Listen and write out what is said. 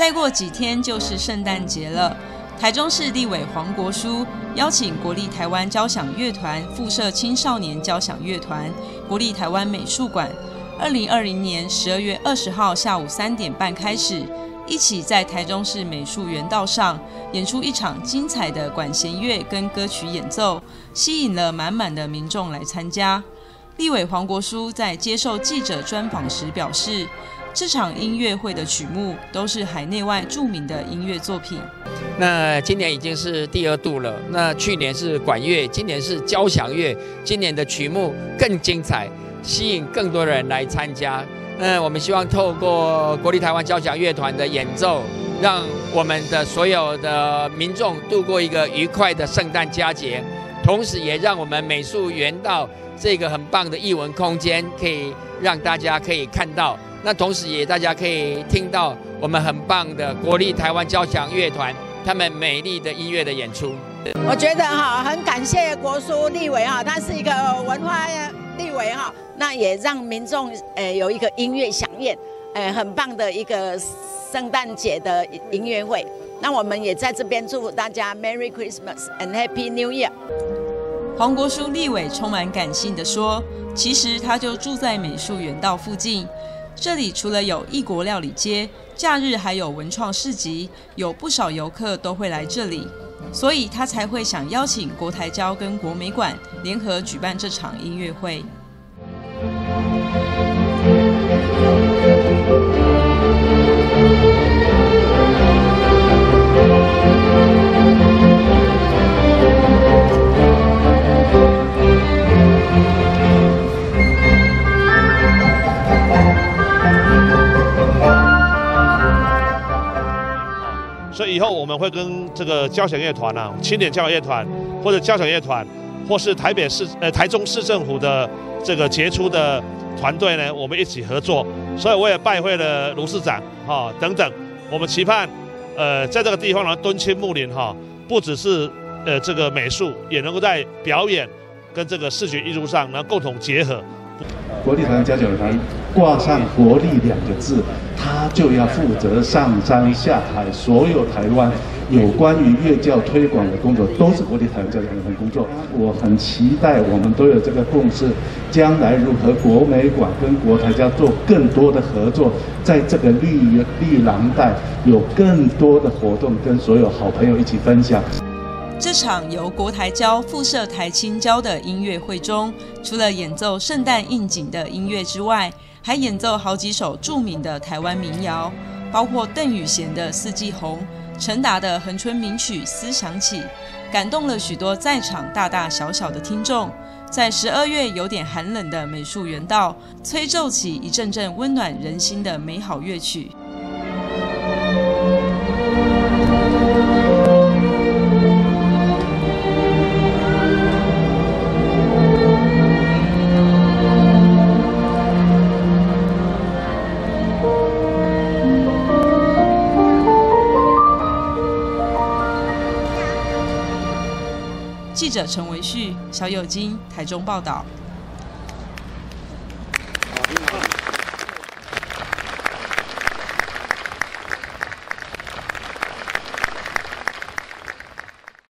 再过几天就是圣诞节了。台中市立委黄国书邀请国立台湾交响乐团附设青少年交响乐团、国立台湾美术馆，2020年12月20号下午3点半开始，一起在台中市美术园道上演出一场精彩的管弦乐跟歌曲演奏，吸引了满满的民众来参加。立委黄国书在接受记者专访时表示，这场音乐会的曲目都是海内外著名的音乐作品。 那今年已经是第2度了，那去年是管乐，今年是交响乐，今年的曲目更精彩，吸引更多人来参加。我们希望透过国立台湾交响乐团的演奏，让我们的所有的民众度过一个愉快的圣诞佳节，同时也让我们美术园道这个很棒的艺文空间可以让大家可以看到，那同时也大家可以听到我们很棒的国立台湾交响乐团他们美丽的音乐的演出。 我觉得很感谢国书立委他是一个文化立委那也让民众有一个音乐飨宴，很棒的一个圣诞节的音乐会。那我们也在这边祝福大家 Merry Christmas and Happy New Year。 黄国书立委充满感性地说，其实他就住在美术园道附近，这里除了有异国料理街，假日还有文创市集，有不少游客都会来这里，所以他才会想邀请国台交跟国美馆联合举办这场音乐会。 所以以后我们会跟这个交响乐团青年交响乐团或者交响乐团，或是台中市政府的这个杰出的团队呢，我们一起合作。所以我也拜会了卢市长等等。我们期盼在这个地方呢敦亲睦邻不只是这个美术，也能够在表演跟这个视觉艺术上能共同结合。 国立台湾交响乐团挂上“国立”2个字，他就要负责上山下海，所有台湾有关于乐教推广的工作都是国立台湾交响乐团工作。我很期待我们都有这个共识，将来如何国美馆跟国台交做更多的合作，在这个绿廊带有更多的活动，跟所有好朋友一起分享。 这场由国台交附设台青交的音乐会中，除了演奏圣诞应景的音乐之外，还演奏好几首著名的台湾民谣，包括邓雨贤的《四季红》、陈达的恒春名曲《思想起》，感动了许多在场大大小小的听众。在12月有点寒冷的美术园道，吹奏起一阵阵温暖人心的美好乐曲。记者陈维旭、小友金台中报道。